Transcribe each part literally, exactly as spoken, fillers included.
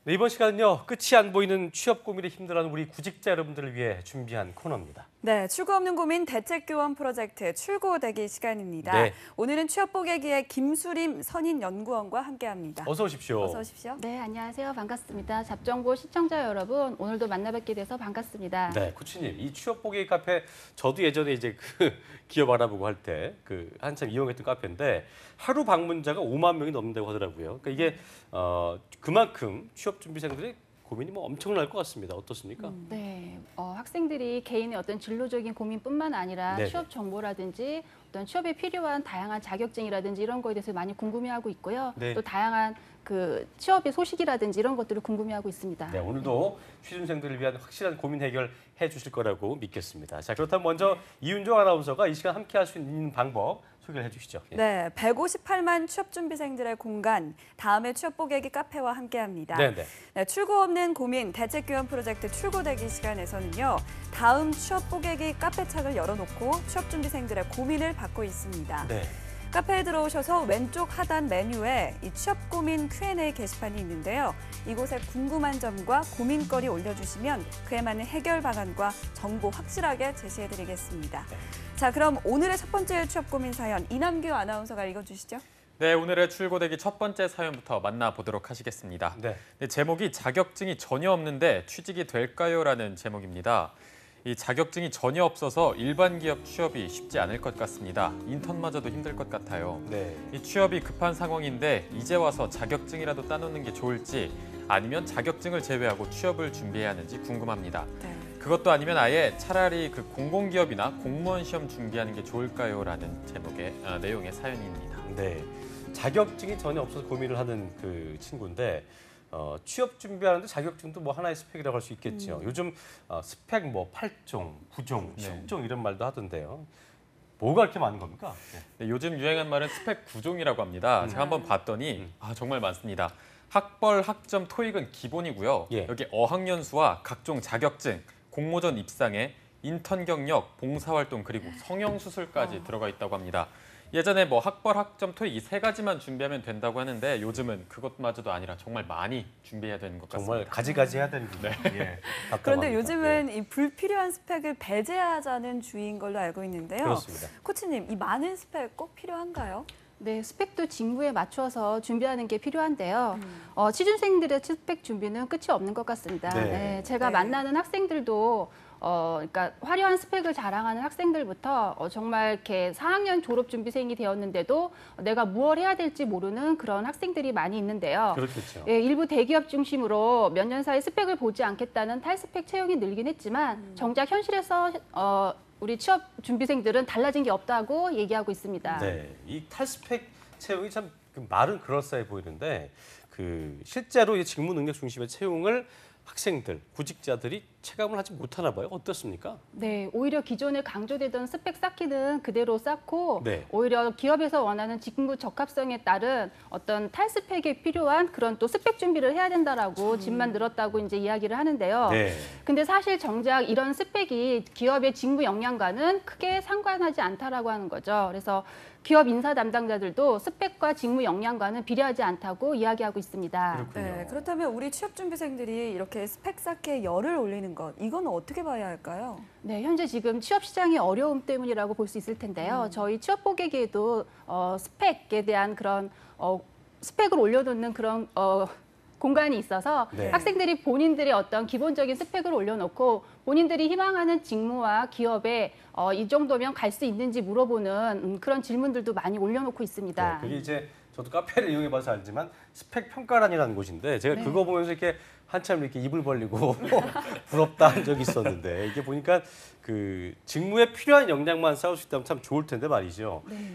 네, 이번 시간은요. 끝이 안 보이는 취업 고민에 힘들어하는 우리 구직자 여러분들을 위해 준비한 코너입니다. 네, 출구 없는 고민 대책교원 프로젝트 출고대기 시간입니다. 네. 오늘은 취업보게기의 김수림 선임연구원과 함께합니다. 어서 오십시오. 어서 오십시오. 네, 안녕하세요. 반갑습니다. 잡정보 시청자 여러분, 오늘도 만나뵙게 돼서 반갑습니다. 네, 코치님, 이 취업 보기 카페 저도 예전에 이제 그 기업 알아보고 할 때 그 한참 이용했던 카페인데 하루 방문자가 오만 명이 넘는다고 하더라고요. 그러니까 이게 어, 그만큼 취업 준비생들이 고민이 뭐 엄청날 것 같습니다. 어떻습니까? 음, 네, 어, 학생들이 개인의 어떤 진로적인 고민뿐만 아니라 네네. 취업 정보라든지 어떤 취업에 필요한 다양한 자격증이라든지 이런 거에 대해서 많이 궁금해하고 있고요. 네. 또 다양한 그 취업의 소식이라든지 이런 것들을 궁금해하고 있습니다. 네, 오늘도 취준생들을 위한 확실한 고민 해결해 주실 거라고 믿겠습니다. 자, 그렇다면 먼저 이윤정 아나운서가 이 시간 함께 할 수 있는 방법 소개를 해주시죠. 예. 네, 백오십팔만 취업준비생들의 공간, 다음의 취업보게기 카페와 함께합니다. 네, 네. 네, 출구 없는 고민 대책교원 프로젝트 출고대기 시간에서는요. 다음 취업보게기 카페 창을 열어놓고 취업준비생들의 고민을 받고 있습니다. 네. 카페에 들어오셔서 왼쪽 하단 메뉴에 이 취업 고민 큐 앤 에이 게시판이 있는데요. 이곳에 궁금한 점과 고민거리 올려주시면 그에 맞는 해결 방안과 정보 확실하게 제시해드리겠습니다. 네. 자, 그럼 오늘의 첫 번째 취업 고민 사연 이남규 아나운서가 읽어주시죠. 네, 오늘의 출고되기 첫 번째 사연부터 만나보도록 하시겠습니다. 네. 네, 제목이 자격증이 전혀 없는데 취직이 될까요? 라는 제목입니다. 이 자격증이 전혀 없어서 일반 기업 취업이 쉽지 않을 것 같습니다. 인턴마저도 힘들 것 같아요. 네. 이 취업이 급한 상황인데 이제 와서 자격증이라도 따놓는 게 좋을지 아니면 자격증을 제외하고 취업을 준비해야 하는지 궁금합니다. 네. 그것도 아니면 아예 차라리 그 공공기업이나 공무원 시험 준비하는 게 좋을까요? 라는 제목의 어, 내용의 사연입니다. 네. 자격증이 전혀 없어서 고민을 하는 그 친구인데 어, 취업 준비하는데 자격증도 뭐 하나의 스펙이라고 할 수 있겠죠. 음. 요즘 어, 스펙 뭐 팔 종, 구 종, 네. 십 종 이런 말도 하던데요. 뭐가 이렇게 많은 겁니까? 네. 네, 요즘 유행한 말은 스펙 구 종이라고 합니다. 음. 제가 한번 봤더니 음. 아, 정말 많습니다. 학벌, 학점, 토익은 기본이고요. 예. 여기 어학연수와 각종 자격증, 공모전 입상에 인턴 경력, 봉사활동 그리고 성형수술까지 어. 들어가 있다고 합니다. 예전에 뭐 학벌, 학점, 토익 이 세 가지만 준비하면 된다고 하는데 요즘은 그것마저도 아니라 정말 많이 준비해야 되는 것 같습니다. 정말 가지가지 해야 되는 게. 네. 예, 그런데 답답합니다. 요즘은 예. 이 불필요한 스펙을 배제하자는 주의인 걸로 알고 있는데요. 그렇습니다. 코치님, 이 많은 스펙 꼭 필요한가요? 네, 스펙도 직무에 맞춰서 준비하는 게 필요한데요. 음. 어, 취준생들의 스펙 준비는 끝이 없는 것 같습니다. 네. 네, 제가 네. 만나는 학생들도 어, 그러니까 화려한 스펙을 자랑하는 학생들부터 어, 정말 이렇게 사 학년 졸업 준비생이 되었는데도 내가 무엇 해야 될지 모르는 그런 학생들이 많이 있는데요. 그렇겠죠. 예, 일부 대기업 중심으로 몇 년 사이 스펙을 보지 않겠다는 탈스펙 채용이 늘긴 했지만 음. 정작 현실에서 어, 우리 취업 준비생들은 달라진 게 없다고 얘기하고 있습니다. 네, 이 탈스펙 채용이 참 그 말은 그럴싸해 보이는데 그 실제로 이 직무 능력 중심의 채용을 학생들, 구직자들이 체감을 하지 못하나 봐요. 어떻습니까? 네, 오히려 기존에 강조되던 스펙 쌓기는 그대로 쌓고 네. 오히려 기업에서 원하는 직무 적합성에 따른 어떤 탈스펙에 필요한 그런 또 스펙 준비를 해야 된다라고 짐만 늘었다고 이제 이야기를 하는데요. 네. 근데 사실 정작 이런 스펙이 기업의 직무 역량과는 크게 상관하지 않다라고 하는 거죠. 그래서 기업 인사 담당자들도 스펙과 직무 역량과는 비례하지 않다고 이야기하고 있습니다. 그렇군요. 네, 그렇다면 우리 취업준비생들이 이렇게 스펙 쌓기에 열을 올리는 것, 이건 어떻게 봐야 할까요? 네, 현재 지금 취업 시장의 어려움 때문이라고 볼 수 있을 텐데요. 음. 저희 취업 보게기에도 어, 스펙에 대한 그런 어, 스펙을 올려놓는 그런 어, 공간이 있어서 네. 학생들이 본인들의 어떤 기본적인 스펙을 올려놓고 본인들이 희망하는 직무와 기업에 어, 이 정도면 갈 수 있는지 물어보는 음, 그런 질문들도 많이 올려놓고 있습니다. 네, 그게 이제 저도 카페를 이용해봐서 알지만 스펙 평가란이라는 곳인데 제가 네. 그거 보면서 이렇게 한참 이렇게 입을 벌리고 부럽다 한 적이 있었는데 이게 보니까 그 직무에 필요한 역량만 쌓을 수 있다면 참 좋을 텐데 말이죠. 네.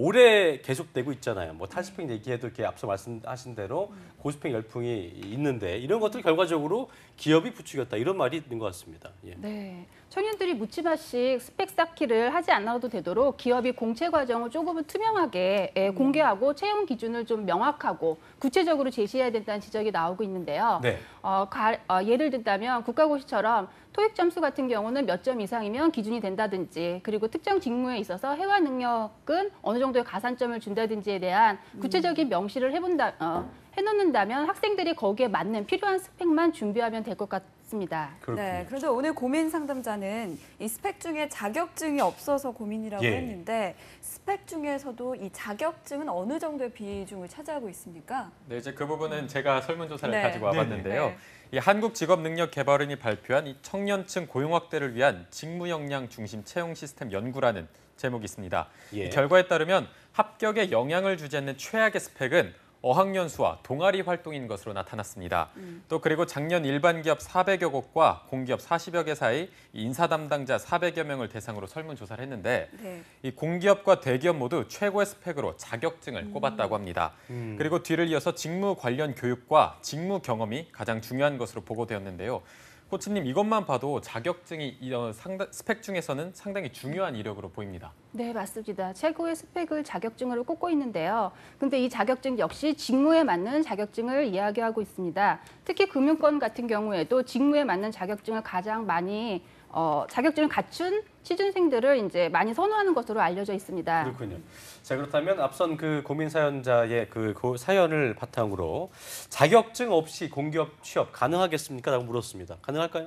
오래 계속되고 있잖아요. 뭐 탈스펙 얘기해도 이렇게 앞서 말씀하신 대로 고스펙 열풍이 있는데 이런 것들 결과적으로 기업이 부추겼다 이런 말이 있는 것 같습니다. 예. 네. 청년들이 묻지마씩 스펙 쌓기를 하지 않아도 되도록 기업이 공채 과정을 조금은 투명하게 예, 공개하고 채용 기준을 좀 명확하고 구체적으로 제시해야 된다는 지적이 나오고 있는데요. 네. 어, 가, 어, 예를 든다면 국가고시처럼 토익 점수 같은 경우는 몇 점 이상이면 기준이 된다든지 그리고 특정 직무에 있어서 회화 능력은 어느 정도의 가산점을 준다든지에 대한 구체적인 명시를 해본다, 어, 해놓는다면 학생들이 거기에 맞는 필요한 스펙만 준비하면 될 것 같습니다. 그렇군요. 네, 그런데 오늘 고민 상담자는 이 스펙 중에 자격증이 없어서 고민이라고 예. 했는데 스펙 중에서도 이 자격증은 어느 정도의 비중을 차지하고 있습니까? 네, 이제 그 부분은 제가 설문조사를 네. 가지고 와봤는데요. 네. 이 한국직업능력개발원이 발표한 이 청년층 고용 확대를 위한 직무 역량 중심 채용 시스템 연구라는 제목이 있습니다. 예. 이 결과에 따르면 합격에 영향을 주지 않는 최악의 스펙은 어학연 수와 동아리 활동인 것으로 나타났습니다. 음. 또 그리고 작년 일반 기업 사백여 곳과 공기업 사십여 개 사이 인사 담당자 사백여 명을 대상으로 설문조사를 했는데 네. 이 공기업과 대기업 모두 최고의 스펙으로 자격증을 꼽았다고 합니다. 음. 그리고 뒤를 이어서 직무 관련 교육과 직무 경험이 가장 중요한 것으로 보고되었는데요. 코치님, 이것만 봐도 자격증이 이런 상당, 스펙 중에서는 상당히 중요한 이력으로 보입니다. 네, 맞습니다. 최고의 스펙을 자격증으로 꼽고 있는데요. 근데 이 자격증 역시 직무에 맞는 자격증을 이야기하고 있습니다. 특히 금융권 같은 경우에도 직무에 맞는 자격증을 가장 많이 어, 자격증을 갖춘 취준생들을 이제 많이 선호하는 것으로 알려져 있습니다. 그렇군요. 자, 그렇다면 앞선 그 고민 사연자의 그 고- 사연을 바탕으로 자격증 없이 공기업 취업 가능하겠습니까? 라고 물었습니다. 가능할까요?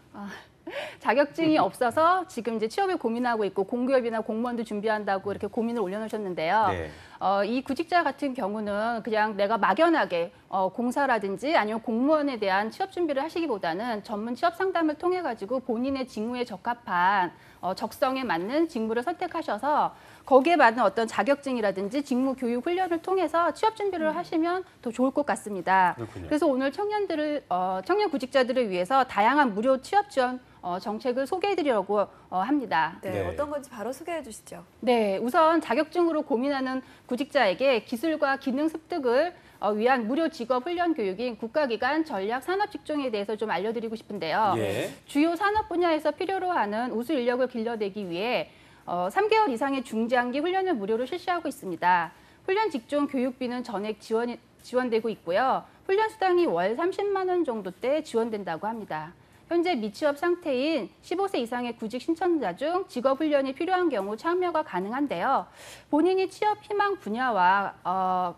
자격증이 없어서 지금 이제 취업에 고민하고 있고 공기업이나 공무원도 준비한다고 이렇게 고민을 올려놓으셨는데요. 네. 어, 이 구직자 같은 경우는 그냥 내가 막연하게 어, 공사라든지 아니면 공무원에 대한 취업 준비를 하시기보다는 전문 취업 상담을 통해 가지고 본인의 직무에 적합한 어, 적성에 맞는 직무를 선택하셔서 거기에 맞는 어떤 자격증이라든지 직무 교육 훈련을 통해서 취업 준비를 하시면 더 좋을 것 같습니다. 그렇군요. 그래서 오늘 청년들을 어, 청년 구직자들을 위해서 다양한 무료 취업 지원 어, 정책을 소개해드리려고 어, 합니다. 네, 네. 어떤 건지 바로 소개해 주시죠. 네, 우선 자격증으로 고민하는 구직자에게 기술과 기능 습득을 어, 위한 무료 직업 훈련 교육인 국가기관 전략 산업 직종에 대해서 좀 알려드리고 싶은데요. 예. 주요 산업 분야에서 필요로 하는 우수 인력을 길러내기 위해 어, 삼 개월 이상의 중장기 훈련을 무료로 실시하고 있습니다. 훈련 직종 교육비는 전액 지원, 지원되고 있고요. 훈련 수당이 월 삼십만 원 정도대 지원된다고 합니다. 현재 미취업 상태인 십오 세 이상의 구직 신청자 중 직업 훈련이 필요한 경우 참여가 가능한데요. 본인이 취업 희망 분야와 어,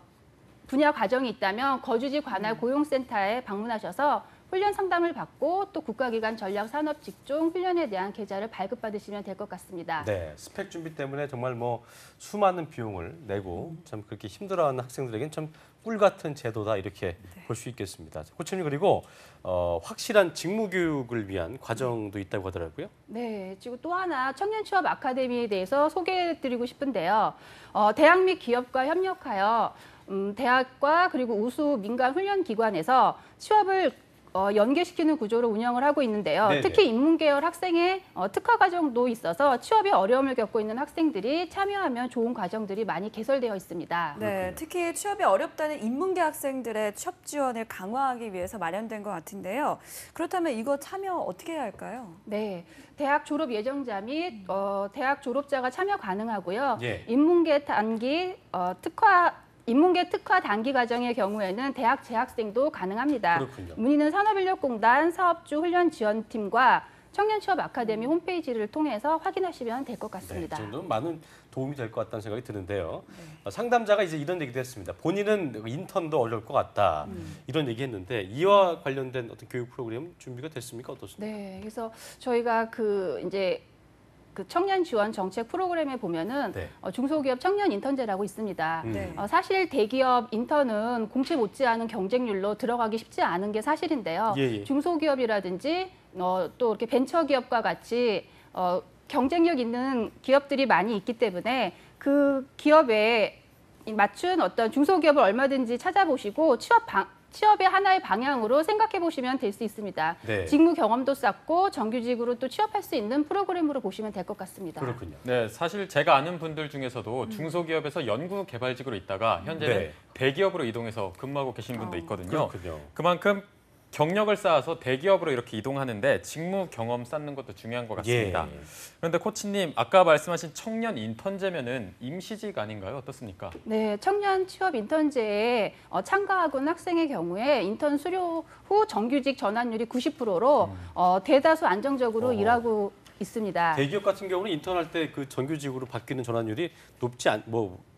분야 과정이 있다면 거주지 관할 고용센터에 방문하셔서 훈련 상담을 받고 또 국가기관 전략 산업 직종 훈련에 대한 계좌를 발급받으시면 될 것 같습니다. 네, 스펙 준비 때문에 정말 뭐 수많은 비용을 내고 참 그렇게 힘들어하는 학생들에게는 참 꿀 같은 제도다 이렇게 볼 수 있겠습니다. 코치님, 그리고 어, 확실한 직무 교육을 위한 과정도 있다고 하더라고요. 네, 그리고 또 하나 청년 취업 아카데미에 대해서 소개해드리고 싶은데요. 어, 대학 및 기업과 협력하여 음, 대학과 그리고 우수 민간 훈련 기관에서 취업을 어, 연계시키는 구조로 운영을 하고 있는데요. 네네. 특히 인문계열 학생의 어, 특화 과정도 있어서 취업에 어려움을 겪고 있는 학생들이 참여하면 좋은 과정들이 많이 개설되어 있습니다. 네, 특히 취업이 어렵다는 인문계 학생들의 취업 지원을 강화하기 위해서 마련된 것 같은데요. 그렇다면 이거 참여 어떻게 해야 할까요? 네, 대학 졸업 예정자 및 어, 대학 졸업자가 참여 가능하고요. 예. 인문계 단기 어, 특화 인문계 특화 단기 과정의 경우에는 대학 재학생도 가능합니다. 그렇군요. 문의는 산업인력공단 사업주 훈련 지원팀과 청년 취업 아카데미 홈페이지를 통해서 확인하시면 될 것 네, 같습니다. 이 정도는 많은 도움이 될 것 같다는 생각이 드는데요. 어, 상담자가 이제 이런 얘기도 했습니다. 본인은 인턴도 어려울 것 같다. 이런 얘기했는데 이와 관련된 어떤 교육 프로그램 준비가 됐습니까? 어떻습니까? 네, 그래서 저희가 그 이제 그 청년 지원 정책 프로그램에 보면은 네. 어, 중소기업 청년 인턴제라고 있습니다. 음. 네. 어, 사실 대기업 인턴은 공채 못지않은 경쟁률로 들어가기 쉽지 않은 게 사실인데요. 예, 예. 중소기업이라든지 어, 또 이렇게 벤처기업과 같이 어, 경쟁력 있는 기업들이 많이 있기 때문에 그 기업에 맞춘 어떤 중소기업을 얼마든지 찾아보시고 취업 방, 취업의 하나의 방향으로 생각해 보시면 될 수 있습니다. 네. 직무 경험도 쌓고 정규직으로 또 취업할 수 있는 프로그램으로 보시면 될 것 같습니다. 그렇군요. 네, 사실 제가 아는 분들 중에서도 중소기업에서 연구 개발직으로 있다가 현재는 네. 대기업으로 이동해서 근무하고 계신 분도 어. 있거든요. 그렇군요. 그만큼 경력을 쌓아서 대기업으로 이렇게 이동하는데 직무 경험 쌓는 것도 중요한 것 같습니다. 예. 그런데 코치님, 아까 말씀하신 청년 인턴제면은 임시직 아닌가요? 어떻습니까? 네, 청년 취업 인턴제에 어, 참가하고 있는 학생의 경우에 인턴 수료 후 정규직 전환율이 구십 퍼센트로 어, 대다수 안정적으로 어. 일하고 있습니다. 대기업 같은 경우는 인턴할 때 그 정규직으로 바뀌는 전환율이 높지 않, 뭐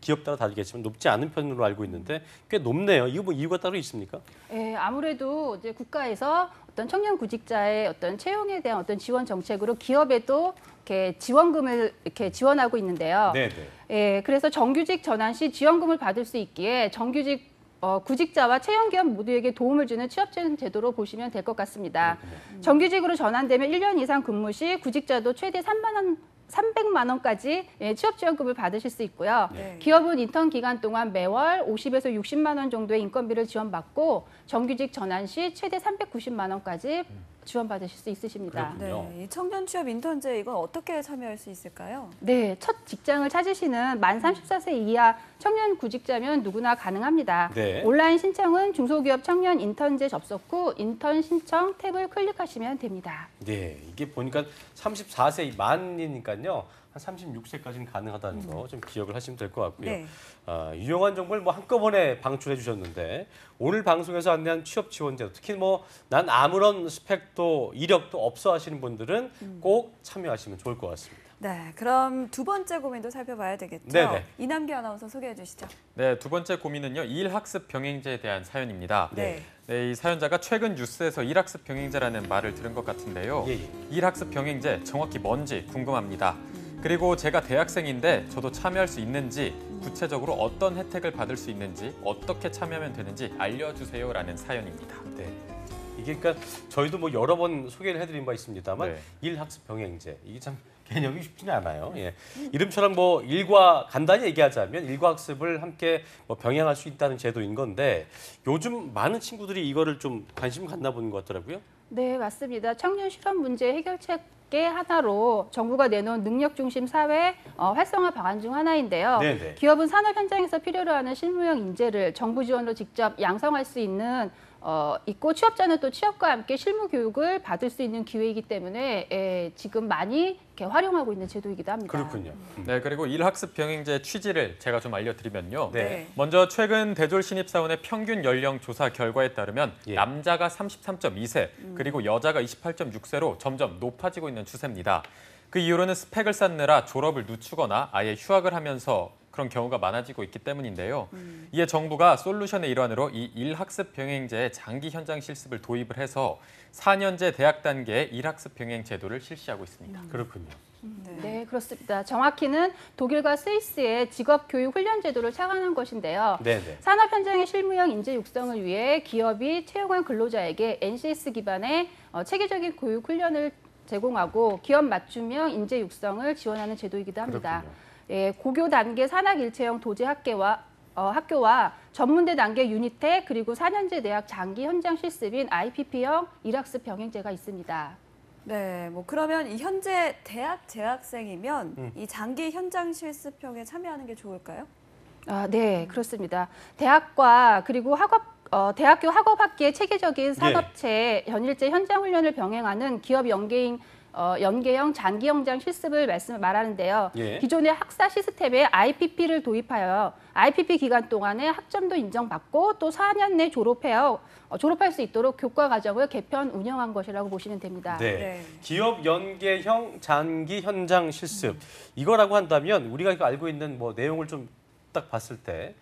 기업 따라 다르겠지만 높지 않은 편으로 알고 있는데 꽤 높네요. 이거 뭐 이유가 따로 있습니까? 예, 아무래도 이제 국가에서 어떤 청년 구직자의 어떤 채용에 대한 어떤 지원 정책으로 기업에도 이렇게 지원금을 이렇게 지원하고 있는데요. 네, 네. 예, 그래서 정규직 전환 시 지원금을 받을 수 있기에 정규직 어, 구직자와 채용기업 모두에게 도움을 주는 취업지원 제도로 보시면 될 것 같습니다. 그렇군요. 정규직으로 전환되면 일 년 이상 근무 시 구직자도 최대 삼만 원, 삼백만 원까지 예, 취업지원금을 받으실 수 있고요. 네. 기업은 인턴 기간 동안 매월 오십에서 육십만 원 정도의 인건비를 지원받고 정규직 전환 시 최대 삼백구십만 원까지 지원받으실 수 있으십니다. 그렇군요. 네, 이 청년 취업 인턴제 이건 어떻게 참여할 수 있을까요? 네, 첫 직장을 찾으시는 만 삼십사 세 이하 청년 구직자면 누구나 가능합니다. 네. 온라인 신청은 중소기업 청년 인턴제 접속 후 인턴 신청 탭을 클릭하시면 됩니다. 네, 이게 보니까 삼십사 세 만이니까요. 한 삼십육 세까지는 가능하다는 거 좀 기억을 하시면 될 것 같고요. 네. 아, 유용한 정보를 뭐 한꺼번에 방출해 주셨는데 오늘 방송에서 안내한 취업 지원제도 특히 뭐 난 아무런 스펙도 이력도 없어 하시는 분들은 꼭 참여하시면 좋을 것 같습니다. 네, 그럼 두 번째 고민도 살펴봐야 되겠죠. 네네. 이남기 아나운서 소개해 주시죠. 네, 두 번째 고민은요. 일학습 병행제에 대한 사연입니다. 네. 네, 이 사연자가 최근 뉴스에서 일학습 병행제라는 말을 들은 것 같은데요. 예, 예. 일학습 병행제 정확히 뭔지 궁금합니다. 그리고 제가 대학생인데 저도 참여할 수 있는지 구체적으로 어떤 혜택을 받을 수 있는지 어떻게 참여하면 되는지 알려주세요라는 사연입니다. 네. 이게 그러니까 저희도 뭐 여러 번 소개를 해드린 바 있습니다만 네. 일학습 병행제 이게 참 개념이 쉽지는 않아요. 예. 이름처럼 뭐 일과 간단히 얘기하자면 일과 학습을 함께 뭐 병행할 수 있다는 제도인 건데 요즘 많은 친구들이 이거를 좀 관심 갖나 보는 것 같더라고요. 네, 맞습니다. 청년 실업 문제 해결책의 하나로 정부가 내놓은 능력 중심 사회 어, 활성화 방안 중 하나인데요. 네네. 기업은 산업 현장에서 필요로 하는 실무형 인재를 정부 지원으로 직접 양성할 수 있는 어, 있고 취업자는 또 취업과 함께 실무 교육을 받을 수 있는 기회이기 때문에 예, 지금 많이 이렇게 활용하고 있는 제도이기도 합니다. 그렇군요. 네, 그리고 일학습 병행제 취지를 제가 좀 알려드리면요. 네. 먼저 최근 대졸 신입사원의 평균 연령 조사 결과에 따르면 예. 남자가 삼십삼 점 이 세 그리고 여자가 이십팔 점 육 세로 점점 높아지고 있는 추세입니다. 그 이유로는 스펙을 쌓느라 졸업을 늦추거나 아예 휴학을 하면서 그런 경우가 많아지고 있기 때문인데요. 음. 이에 정부가 솔루션의 일환으로 이 일학습 병행제의 장기 현장 실습을 도입을 해서 사 년제 대학 단계의 일학습 병행 제도를 실시하고 있습니다. 그렇군요. 네. 네, 그렇습니다. 정확히는 독일과 스위스의 직업교육 훈련 제도를 착안한 것인데요. 네네. 산업 현장의 실무형 인재 육성을 위해 기업이 채용한 근로자에게 엔씨에스 기반의 어, 체계적인 교육 훈련을 제공하고 기업 맞춤형 인재 육성을 지원하는 제도이기도 합니다. 그렇군요. 예, 고교 단계 산학 일체형 도제 학계와 어, 학교와 전문대 단계 유니텍 그리고 사 년제 대학 장기 현장 실습인 아이피피형 일학습 병행제가 있습니다. 네, 뭐 그러면 이 현재 대학 재학생이면 음. 이 장기 현장 실습형에 참여하는 게 좋을까요? 아, 네, 그렇습니다. 대학과 그리고 학업 어, 대학교 학업학기의 체계적인 산업체 연일제 현장 훈련을 병행하는 기업 연계인 어, 연계형 장기 현장 실습을 말씀 말하는데요. 예. 기존의 학사 시스템에 아이피피를 도입하여 아이피피 기간 동안에 학점도 인정받고 또 사 년 내 졸업해요. 어, 졸업할 수 있도록 교과 과정을 개편 운영한 것이라고 보시면 됩니다. 네. 네. 기업 연계형 장기 현장 실습 이거라고 한다면 우리가 알고 있는 뭐 내용을 좀 딱 봤을 때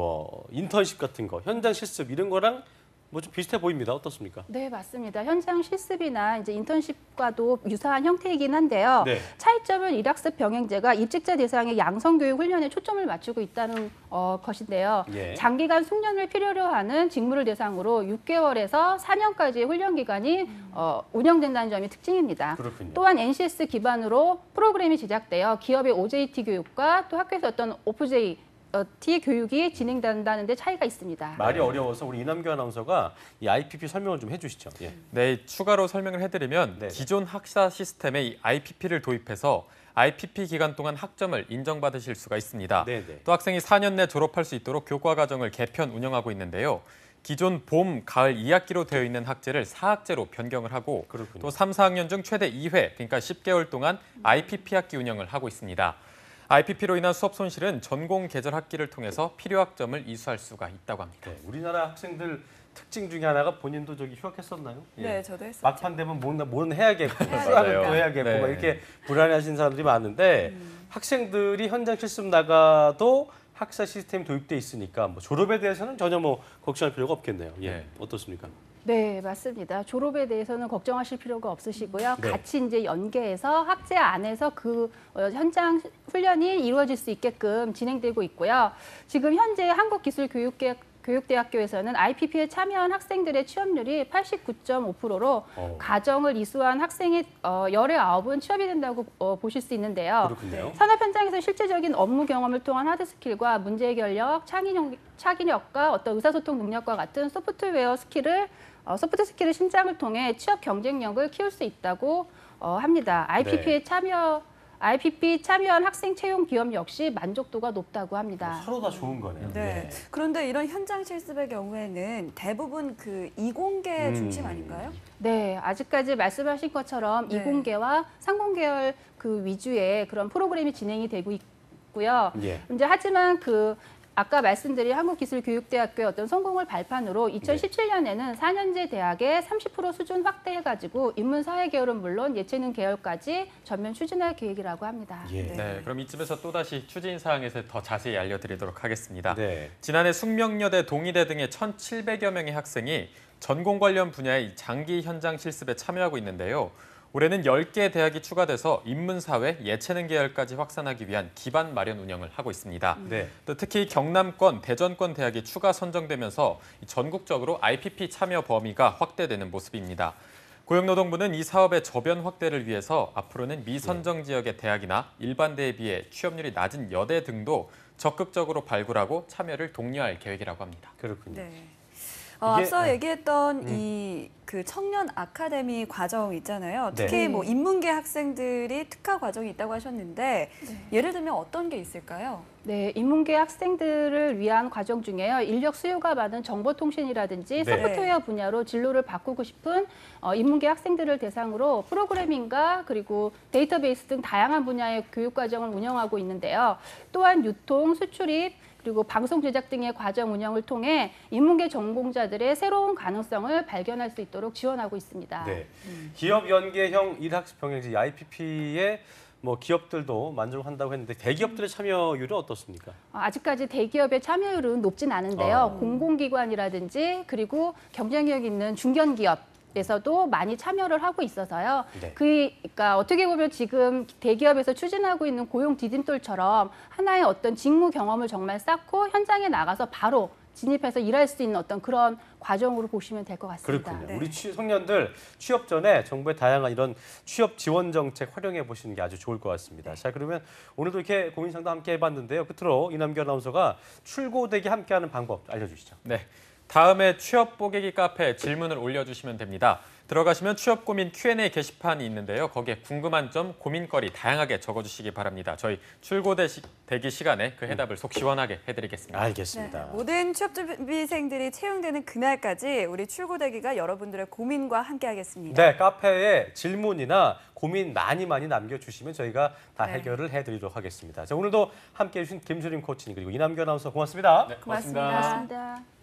뭐 인턴십 같은 거, 현장 실습 이런 거랑 뭐 좀 비슷해 보입니다. 어떻습니까? 네, 맞습니다. 현장 실습이나 이제 인턴십과도 유사한 형태이긴 한데요. 네. 차이점은 일학습 병행제가 입직자 대상의 양성교육 훈련에 초점을 맞추고 있다는 어, 것인데요. 예. 장기간 숙련을 필요로 하는 직무를 대상으로 육 개월에서 사 년까지의 훈련 기간이 어, 운영된다는 점이 특징입니다. 그렇군요. 또한 엔씨에스 기반으로 프로그램이 제작되어 기업의 오제이티 교육과 또 학교에서 어떤 오프제이 어, T 교육이 진행된다는 데 차이가 있습니다. 말이 어려워서 우리 이남규 아나운서가 이 아이피피 설명을 좀 해주시죠. 예. 네, 추가로 설명을 해드리면 네네. 기존 학사 시스템에 이 아이피피를 도입해서 아이피피 기간 동안 학점을 인정받으실 수가 있습니다. 네네. 또 학생이 사 년 내 졸업할 수 있도록 교과 과정을 개편 운영하고 있는데요. 기존 봄, 가을 이 학기로 되어 있는 학제를 사 학제로 변경을 하고 그렇군요. 또 삼, 사 학년 중 최대 이 회, 그러니까 십 개월 동안 아이피피 학기 운영을 하고 있습니다. 아이피피로 인한 수업 손실은 전공 계절 학기를 통해서 필요 학점을 이수할 수가 있다고 합니다. 네, 우리나라 학생들 특징 중에 하나가 본인도 저기 휴학했었나요? 예. 네, 저도 했었죠. 막판 되면 뭔, 뭔 해야겠고 해야 수학은 돼요. 또 해야겠고 네. 막 이렇게 불안해하시는 사람들이 많은데 음. 학생들이 현장 실습 나가도 학사 시스템이 도입돼 있으니까 뭐 졸업에 대해서는 전혀 뭐 걱정할 필요가 없겠네요. 예, 네. 어떻습니까? 네, 맞습니다. 졸업에 대해서는 걱정하실 필요가 없으시고요. 네. 같이 이제 연계해서 학제 안에서 그 어, 현장 훈련이 이루어질 수 있게끔 진행되고 있고요. 지금 현재 한국기술교육대 교육대학교에서는 아이피피에 참여한 학생들의 취업률이 팔십구 점 오 퍼센트로 어. 가정을 이수한 학생의 어, 열아홉은 취업이 된다고 어, 보실 수 있는데요. 그렇군요. 산업 현장에서 실제적인 업무 경험을 통한 하드 스킬과 문제 해결력, 창의력, 창의력과 어떤 의사소통 능력과 같은 소프트웨어 스킬을 어, 소프트 스킬의 신장을 통해 취업 경쟁력을 키울 수 있다고 어, 합니다. 아이피피에 네. 참여 아이피피 참여한 학생 채용 기업 역시 만족도가 높다고 합니다. 서로 다 좋은 거네요. 네. 그런데 이런 현장 실습의 경우에는 대부분 그 이공계 음. 중심 아닌가요? 네, 아직까지 말씀하신 것처럼 네. 이공계와 상공계열 그 위주의 그런 프로그램이 진행이 되고 있고요. 예. 이제 하지만 그 아까 말씀드린 한국기술교육대학교의 어떤 성공을 발판으로 이천십칠 년에는 사 년제 대학의 삼십 퍼센트 수준 확대해가지고 인문사회계열은 물론 예체능 계열까지 전면 추진할 계획이라고 합니다. 예. 네. 네, 그럼 이쯤에서 또다시 추진 사항에 대해서 더 자세히 알려드리도록 하겠습니다. 네. 지난해 숙명여대, 동의대 등의 천칠백여 명의 학생이 전공 관련 분야의 장기 현장 실습에 참여하고 있는데요. 올해는 열 개 대학이 추가돼서 인문사회, 예체능 계열까지 확산하기 위한 기반 마련 운영을 하고 있습니다. 네. 또 특히 경남권, 대전권 대학이 추가 선정되면서 전국적으로 아이피피 참여 범위가 확대되는 모습입니다. 고용노동부는 이 사업의 저변 확대를 위해서 앞으로는 미선정 지역의 대학이나 일반대에 비해 취업률이 낮은 여대 등도 적극적으로 발굴하고 참여를 독려할 계획이라고 합니다. 그렇군요. 네. 어, 이게- 앞서 네. 얘기했던 음. 이 그 청년 아카데미 과정 있잖아요. 특히 네. 뭐 인문계 학생들이 특화 과정이 있다고 하셨는데 예를 들면 어떤 게 있을까요? 네, 인문계 학생들을 위한 과정 중에요. 인력 수요가 많은 정보통신이라든지 네. 소프트웨어 분야로 진로를 바꾸고 싶은 어, 인문계 학생들을 대상으로 프로그래밍과 그리고 데이터베이스 등 다양한 분야의 교육 과정을 운영하고 있는데요. 또한 유통, 수출입, 그리고 방송 제작 등의 과정 운영을 통해 인문계 전공자들의 새로운 가능성을 발견할 수 있도록 지원하고 있습니다. 네. 기업 연계형 일학습 병행지 아이피피에 뭐 기업들도 만족한다고 했는데 대기업들의 참여율은 어떻습니까? 어, 아직까지 대기업의 참여율은 높진 않은데요. 어. 공공기관이라든지 그리고 경쟁력 있는 중견기업에서도 많이 참여를 하고 있어서요. 네. 그, 그러니까 어떻게 보면 지금 대기업에서 추진하고 있는 고용 디딤돌처럼 하나의 어떤 직무 경험을 정말 쌓고 현장에 나가서 바로 진입해서 일할 수 있는 어떤 그런 과정으로 보시면 될 것 같습니다. 그렇군요. 네. 우리 취, 청년들 취업 전에 정부의 다양한 이런 취업 지원 정책 활용해 보시는 게 아주 좋을 것 같습니다. 자, 그러면 오늘도 이렇게 고민 상담 함께 해봤는데요. 끝으로 이남규 아나운서가 출고되기 함께하는 방법 알려주시죠. 네, 다음에 취업 보객이 카페에 질문을 올려주시면 됩니다. 들어가시면 취업 고민 큐 앤 에이 게시판이 있는데요. 거기에 궁금한 점, 고민거리 다양하게 적어주시기 바랍니다. 저희 출고대기 시간에 그 해답을 속 시원하게 해드리겠습니다. 알겠습니다. 네, 모든 취업준비생들이 채용되는 그날까지 우리 출고대기가 여러분들의 고민과 함께하겠습니다. 네, 카페에 질문이나 고민 많이 많이 남겨주시면 저희가 다 네. 해결을 해드리도록 하겠습니다. 자, 오늘도 함께해 주신 김수림 코치님 그리고 이남규 아나운서 고맙습니다. 네, 고맙습니다. 고맙습니다.